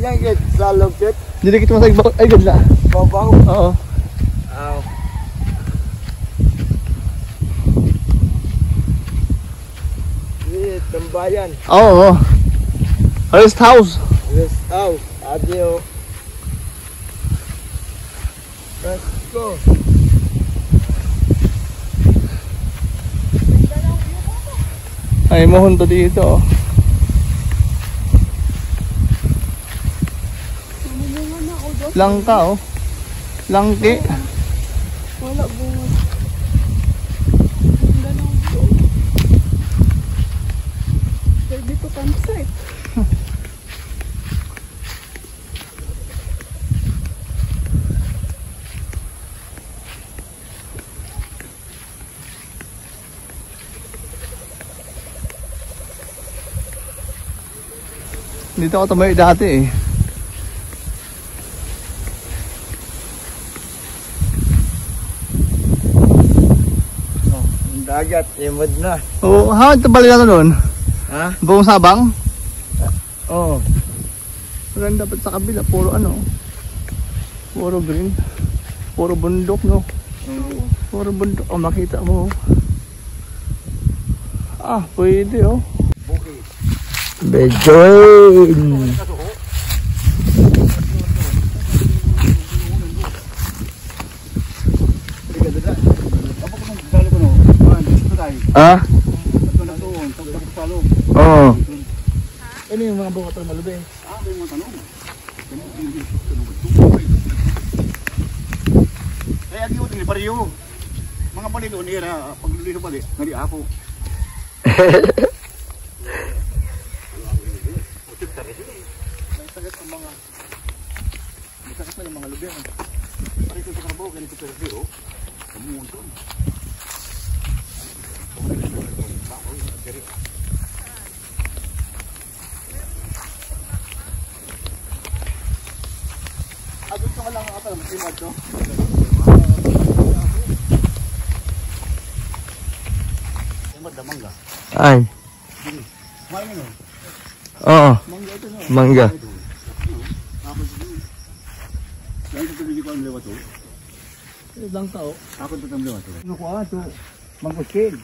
Yan kit sa logit. Didikit mo sa ibaw. Ay, ganda. Babaw. Oo. Aw. Tambayan. Oo. Rest house. Rest house. Adio. Let's go. Ay, mohon to dito. Langka, oh. Langki. Wala bunga. Ganda ng view. Pwede to campsite. Dito ako tumayo dati eh. Dagat, imod na. Oo, ha? Ito balik na doon? Ha? Buong Sabang? Oo. Maganda dapat sa kabila, puro ano. Puro green. Puro bundok, no? Puro bundok. Oh, makita mo. Ah, pwede, oh. Bejoin. Ah? Oo. Ano yung mga bukat ng malubing? Kaya di ko tingin pariyo. Mga balik doon nila, paglulino balik, nali ako. Sakit na yung mga lubing. Parito sa karabo, ganito sa radio. Kamuntun. Agad ka lang ata, masimad to. Mangga. Ay. Mahal mo. Oo. Mangga ito, no? Mangga. Dahil sa tubig ko ang lewa to. Lang tao. Ako ito ang lewa to. Ano ko ato? Mangkusin.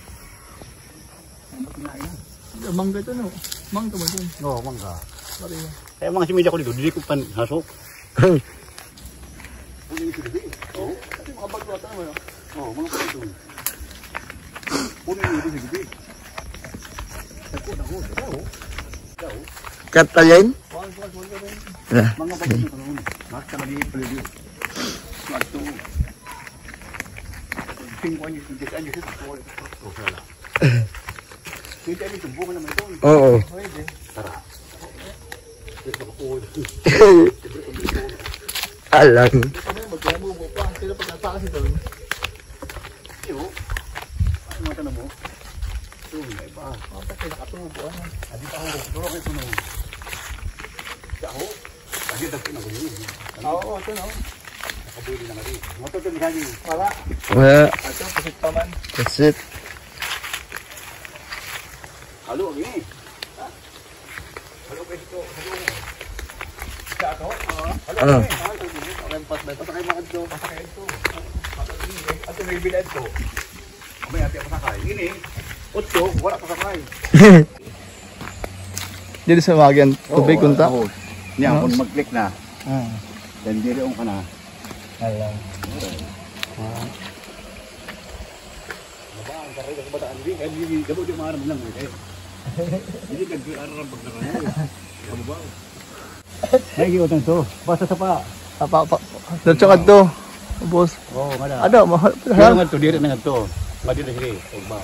Mangga ito, no? Mangga ba ito? Oo, mangga. Pareho. Kaya mga similya ko dito, hindi ko pan hasok. Oo. Kasi mga bago ata naman, no? Oo, mga pala ito. Punin mo ito sa gabi. Katalyan? Mga bago ito kanong Maka lagi peluru. Suatu. 5 años, 10 años itu boleh terus. Kita ini tumbuh naman ito. Oo. Pwede. Tara. Alam. Magkamubo pa. Sila pagkatakas ito. Iyo. Ano mo tanong mo? Ito, may pa. Kapag nakatubo. Adi pa ako. Turo kayo ito naman. Ako? Adi dagpin ako yun. Oo, ito no. Nakabuli na nga rin. Matutun ka rin. Wala. Wala. Ito, pasit pa man. That's it. Halo, ang ini. Halo kayo dito. Halo. Siya ako? Halo. Ano? Rempas ba ito? Pasakay mga ito. Pasakay ito. Ito may bilad ito. May ati ako sakay. Ini. 8, wala pasakay. Dito sa wagan, tubig kunta. Oo. Niya, kung mag-click na. Ah. Then diri ka na. Alam. Ang karga sa bataan din. Kaya hindi gabo di maaram lang. Hindi nag-aaral pag nakano. Kamu ba? Ay, giyotan to. Basta sa pa. Pa. Diretso ka to. Boss. Oo, ngada. Ada, mahal. Pero nga to, diri na nga to. Madi na sige. Ugba.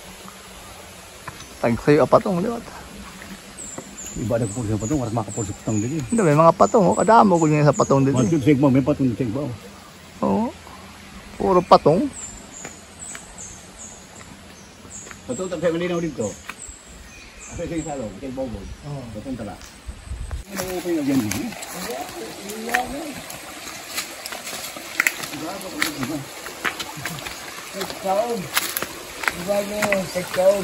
Tag sa'yo apatong liwat. Iba na po sa patong, waras makapos sa patong din. Hindi, may mga patong. Oh. Kadamo ko niya sa patong dito. Matun sigma, may patong sigma. Oo. Puro patong. Patong tayo malinaw dito. Asa siya yung salong, kay Bobol. Patong tala. Ano ko kayo nagyan din? Sektaon. Diba nyo, sektaon.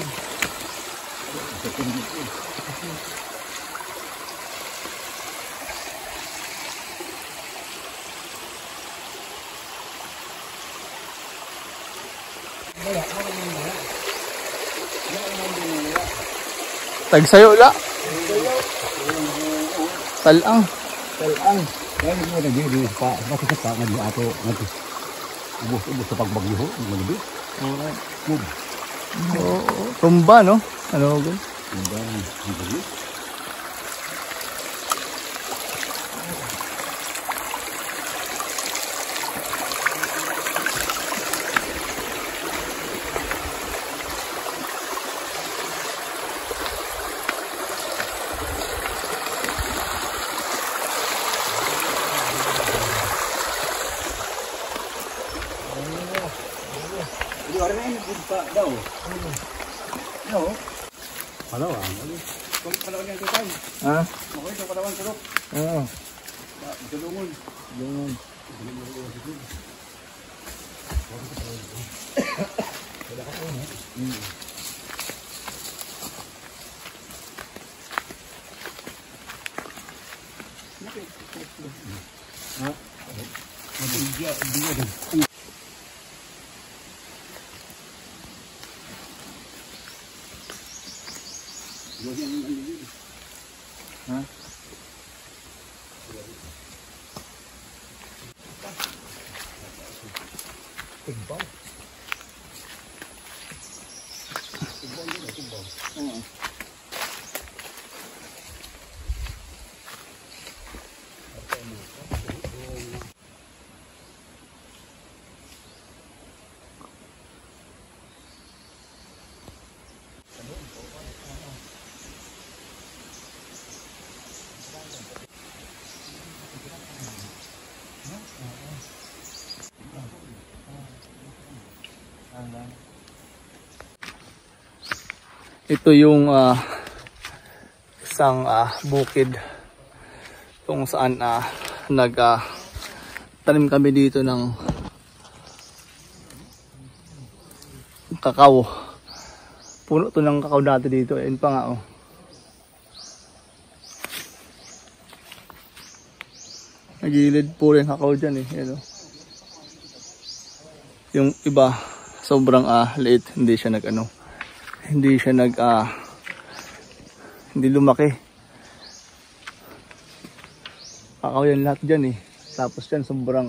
Tagsayo la. Talang. Kaya mo na di pa bakit pa nga di ato nati. Ubos sa pagbagyo ho, malabi. Oo, tumba no? Ano ba? Tumba ang bagyo. Di orang lain jumpa daw. No. Palawan. Kung palawan yang tutan. Ha? Mo ito palawan serok. Oo. Tulungon. Yun. Ha? Ito yung isang bukid kung saan tanim kami dito ng kakao. Puno to ng kakao dati dito. Ayun pa nga oh. Nagilid po rin kakao dyan eh. Ayan, oh. Yung iba sobrang liit, hindi siya hindi siya hindi lumaki. Kakao yan lahat dyan eh. Tapos dyan sobrang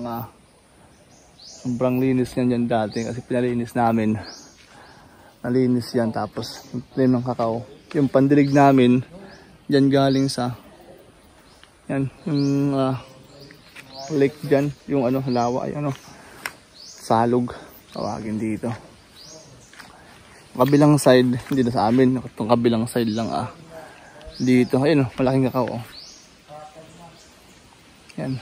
linis yan dyan dati kasi pinalinis namin. Nalinis yan tapos tanim ng kakao. Yung pandilig namin dyan galing sa yan yung lake dyan, yung lawa ay salog tawagin dito. Kabilang side hindi na sa amin, itong kabilang side lang dito. Ayun malaking kakao. Yan.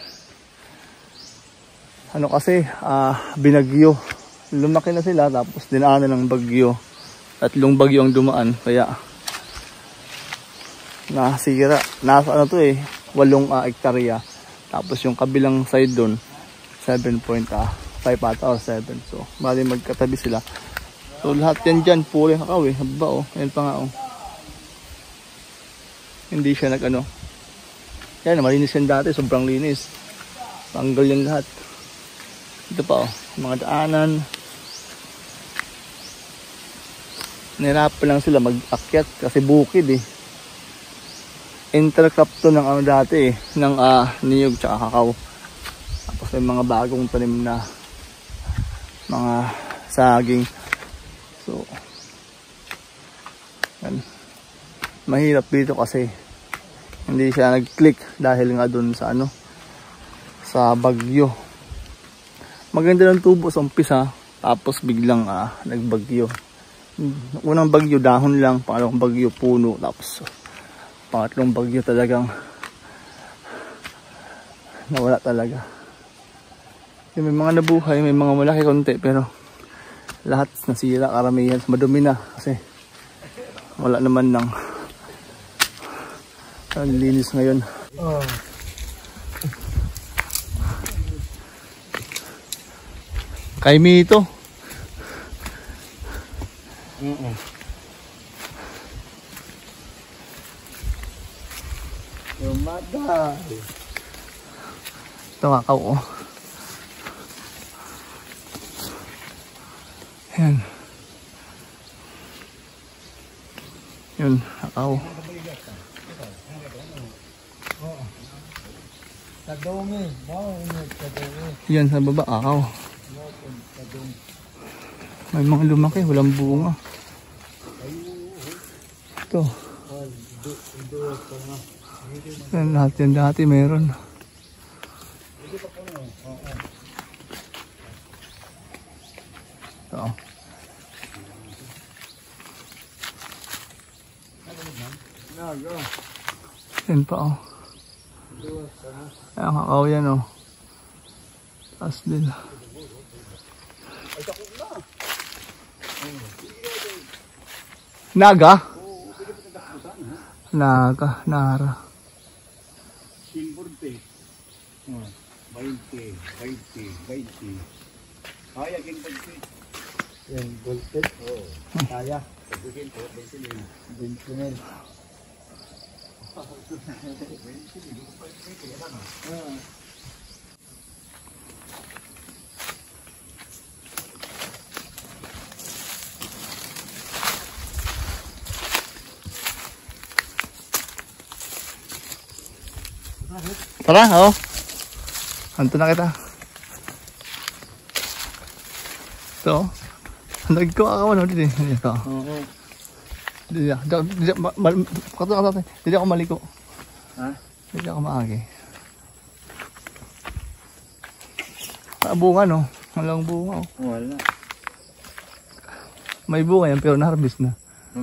Kasi binagyo. Lumaki na sila tapos dinaanan ng bagyo. 3 bagyo ang dumaan kaya nasira. Nasa 8 hektarya. Tapos yung kabilang side doon 7.5 ata o 7. So bali magkatabi sila. So lahat yan dyan puro yung kakao eh. Haba oh. Ayan pa nga oh. Hindi siya yan malinis yan dati. Sobrang linis. Tanggal yan lahat. Ito pa oh. Mga daanan. Nahirapan lang sila mag-akyat kasi bukid eh. Intercrop to ng dati eh. Ng niyog tsaka kakao. Tapos may mga bagong tanim na mga saging. So yan. Mahirap dito kasi hindi siya nag-click dahil nga dun sa sa bagyo. Maganda ng tubo sa umpisa tapos biglang nagbagyo. Unang bagyo dahon lang, pangalawang bagyo puno, tapos pangatlong bagyo talagang nawala talaga. May mga nabuhay, may mga malaki konti pero lahat nasira, karamihan madumi na kasi wala naman ng linis ngayon. Kay Mito. Lumada. Ito kakao oh. Yan. Yun, akaw. Kadumi. Mau ini kadumi. Yan sa baba, akaw. May mga lumaki, walang bunga. Ito. Yan lahat yan dati meron. Ito. Yan pa oh. Ayan kakao yan oh. Taas din. Naga? Naga, nara. Silverte. 20. Kaya king 20. Yang golpet. Oh. Kaya. Sabihin ko, 20. Bensinel. Tara, oh. Hanto na kita. Ito, oh. Handag ko ako, ano, dito. Ito. Oo. Dito ako maliko. Ha? Dito ako maagi. Bunga, no? Walang bunga, oh. Wala. May bunga yan, pero na-harvest na.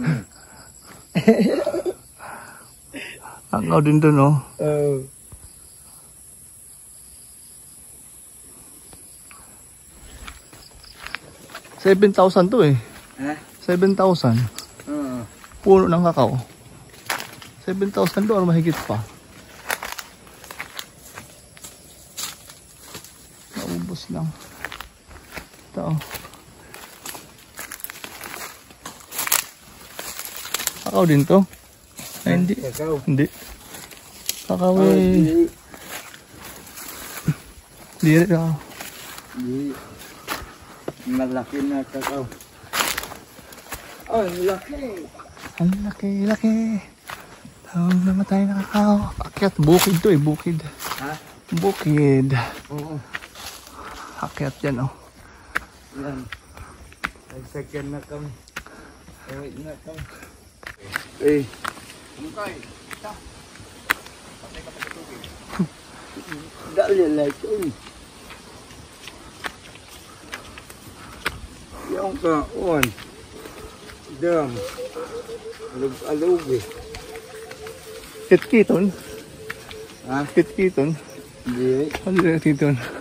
Ang din doon, oh. Oh. $7,000 to eh. Ha? 7,000. Oo. Puno ng kakao. $7,000 or mahigit pa. Naubos lang. Ito oh. Kakao din to? Ay, hindi. Kakao. Hindi. Kakao eh. Hindi rin kakao. Hindi. Malaki na kakao. Oh, malaki. Ang laki. Tawag namatay na kakao. Akyat, bukid to eh, bukid. Ha? Bukid. Oo. Akyat yan oh. Yan. Nag-second na kami. Wait na kami. Eh. Dali like yun. Yung kaon. Dam. Alug eh. Kitkiton. Ha? Kitkiton. Hindi. Ano yung kitkiton?